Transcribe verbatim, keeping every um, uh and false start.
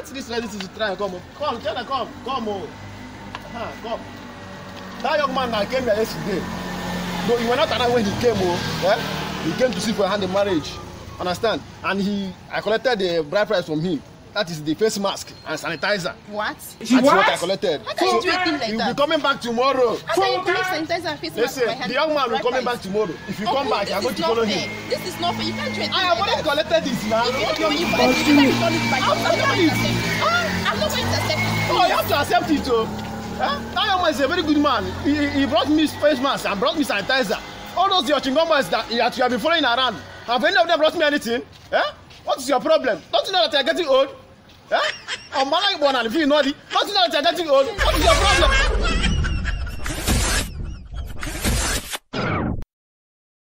this lady to try and come. Come, tell her, come, come, oh. Uh-huh, come. That young man that came here yesterday, no, you were not around when he came, oh. Yeah? He came to see for a hand in marriage. Understand? And he, I collected the bride price from him. That is the face mask and sanitizer. What? That's what? what I collected. How can you do a thing like He'll that? be coming back tomorrow. How can you collect sanitizer and face mask Listen, by hand? the young man will be coming back tomorrow. If you oh, come back, I'm going to follow fair. him. This is not fair. You can't do it. I have already collected this now. If you don't do it, I'm not going to accept it. I'm not going to accept it. Oh, you have to accept it, oh. Huh? That young man is a very good man. He, he brought me face mask and brought me sanitizer. All those your chingomas that you have been following around. Have any of them brought me anything? Eh? What is your problem? Don't you know that you are getting old? Eh? Oh, man, if you know it, don't you know that you are getting old? What is your problem?